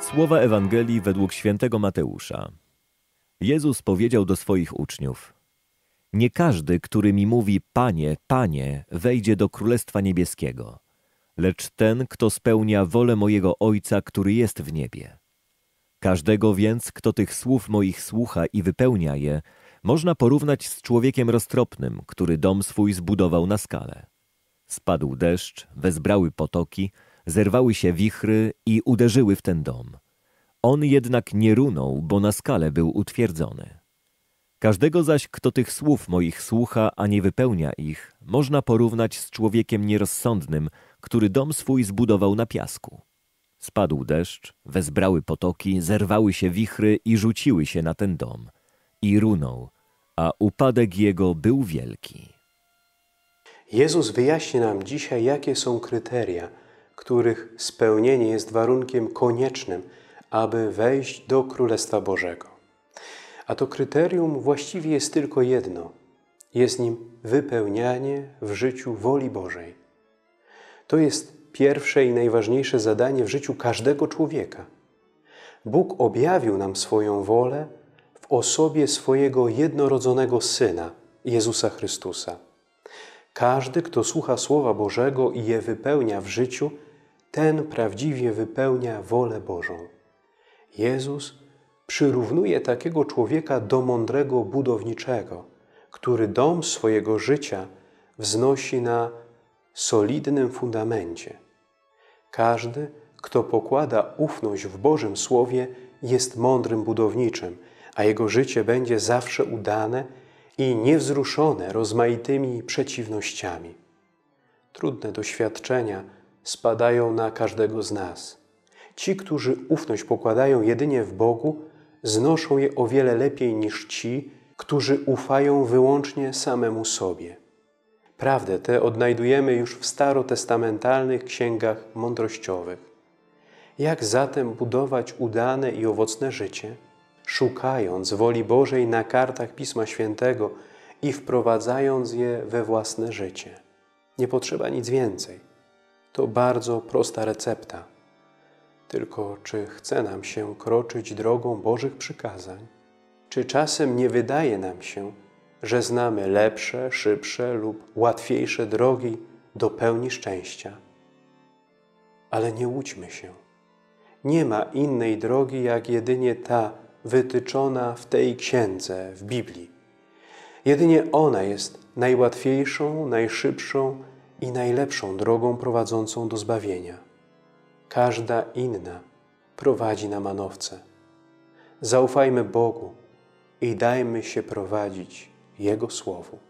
Słowa Ewangelii według świętego Mateusza. Jezus powiedział do swoich uczniów: Nie każdy, który mi mówi Panie, Panie, wejdzie do Królestwa Niebieskiego, lecz ten, kto spełnia wolę mojego Ojca, który jest w niebie. Każdego więc, kto tych słów moich słucha i wypełnia je, można porównać z człowiekiem roztropnym, który dom swój zbudował na skale. Spadł deszcz, wezbrały potoki, zerwały się wichry i uderzyły w ten dom. On jednak nie runął, bo na skale był utwierdzony. Każdego zaś, kto tych słów moich słucha, a nie wypełnia ich, można porównać z człowiekiem nierozsądnym, który dom swój zbudował na piasku. Spadł deszcz, wezbrały potoki, zerwały się wichry i rzuciły się na ten dom. I runął, a upadek jego był wielki. Jezus wyjaśni nam dzisiaj, jakie są kryteria, których spełnienie jest warunkiem koniecznym, aby wejść do Królestwa Bożego. A to kryterium właściwie jest tylko jedno. Jest nim wypełnianie w życiu woli Bożej. To jest pierwsze i najważniejsze zadanie w życiu każdego człowieka. Bóg objawił nam swoją wolę w osobie swojego jednorodzonego Syna, Jezusa Chrystusa. Każdy, kto słucha Słowa Bożego i je wypełnia w życiu, ten prawdziwie wypełnia wolę Bożą. Jezus przyrównuje takiego człowieka do mądrego budowniczego, który dom swojego życia wznosi na solidnym fundamencie. Każdy, kto pokłada ufność w Bożym Słowie, jest mądrym budowniczym, a jego życie będzie zawsze udane i niewzruszone rozmaitymi przeciwnościami. Trudne doświadczenia spadają na każdego z nas. Ci, którzy ufność pokładają jedynie w Bogu, znoszą je o wiele lepiej niż ci, którzy ufają wyłącznie samemu sobie. Prawdę tę odnajdujemy już w starotestamentalnych księgach mądrościowych. Jak zatem budować udane i owocne życie? Szukając woli Bożej na kartach Pisma Świętego i wprowadzając je we własne życie. Nie potrzeba nic więcej. To bardzo prosta recepta. Tylko czy chce nam się kroczyć drogą Bożych przykazań? Czy czasem nie wydaje nam się, że znamy lepsze, szybsze lub łatwiejsze drogi do pełni szczęścia? Ale nie łudźmy się. Nie ma innej drogi, jak jedynie ta wytyczona w tej księdze, w Biblii. Jedynie ona jest najłatwiejszą, najszybszą i najlepszą drogą prowadzącą do zbawienia. Każda inna prowadzi na manowce. Zaufajmy Bogu i dajmy się prowadzić Jego Słowu.